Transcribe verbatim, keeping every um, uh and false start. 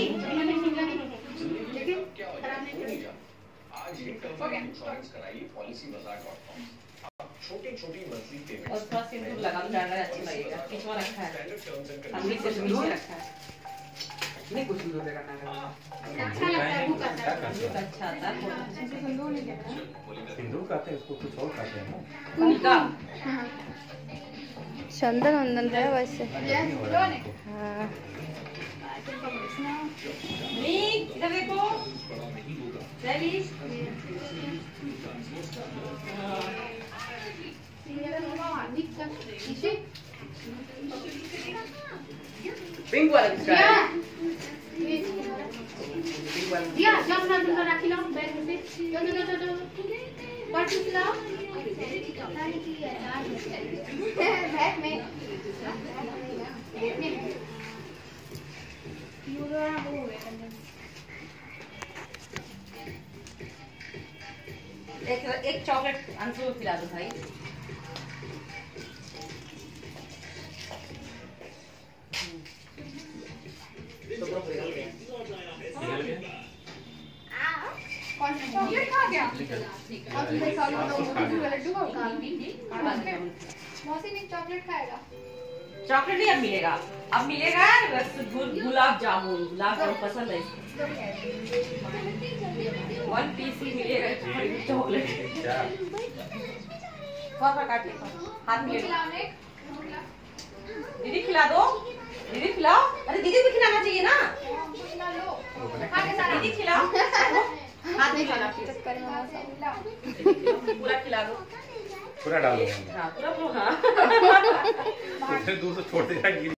और थोड़ा सिंदूर लगा तो ज्यादा अच्छा लगेगा। किचवा रखा है, हमने से नीचे रखा है। नहीं कुछ सिंदूर लगाना है, अच्छा लगता है। वो अच्छा आता है। सिंदूर नहीं कहते हैं, सिंदूर कहते हैं उसको, कुछ और कहते हैं ना। चंदन वंदन है वैसे। हाँ इधर देखो पिंक वाला किसका है? पिंक वाला दिया जब ना तुम रख लो बैग में से। जो जो जो जो पढ़ लो बैग में पूरा वो है। एक एक चॉकलेट अंशु को खिला दो भाई। कौन सा चॉकलेट खा गया? अब मेरे साथ तो लड्डू का मौसी ने चॉकलेट खाएगा। चॉकलेट नहीं अब मिलेगा, अब मिलेगा गुलाब जामुन। गुलाब जामुन पसंद है इसको। वन पीस ही मिलेगा चॉकलेट। थोड़ा काट ले, हाथ में दीदी खिला दो। दीदी खिलाओ। अरे दीदी भी खिलाना चाहिए ना। दीदी खिलाओ, हाथ नहीं खाना पूरा खिला दो। पूरा डाल दो। हाँ पूरा। हाँ दूर से छोड़ देगा।